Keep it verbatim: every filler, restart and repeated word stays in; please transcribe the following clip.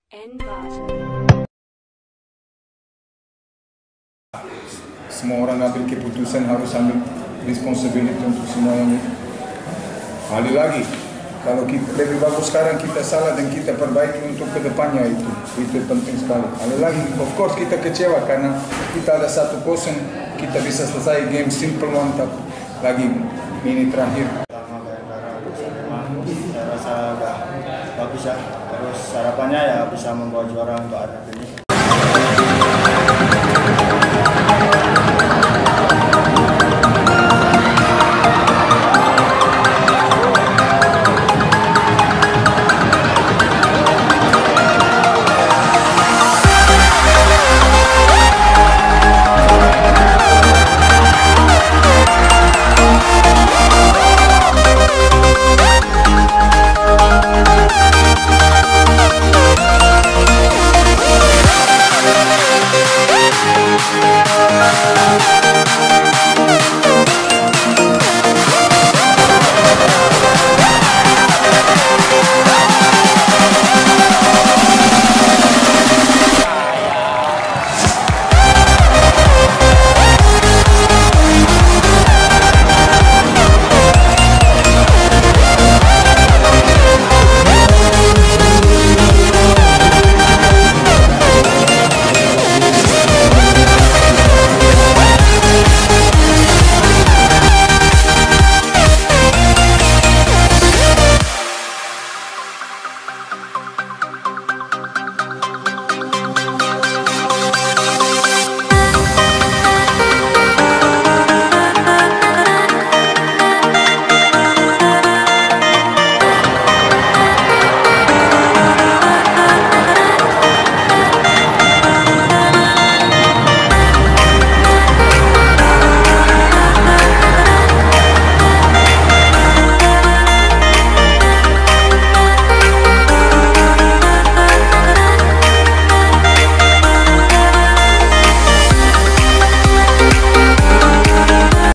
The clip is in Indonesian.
Semua orang ambil keputusan harus ambil responsibility untuk semua yang itu. Kali lagi, kalau kita lebih bagus sekarang kita salah dan kita perbaiki untuk kedepannya itu, itu penting sekali. Kali lagi, of course kita kecewa karena kita ada satu kosong, kita bisa selesai game simple one tapi lagi ini terakhir. Saya rasa agak bagus ya, terus harapannya ya bisa membawa juara untuk hari ini.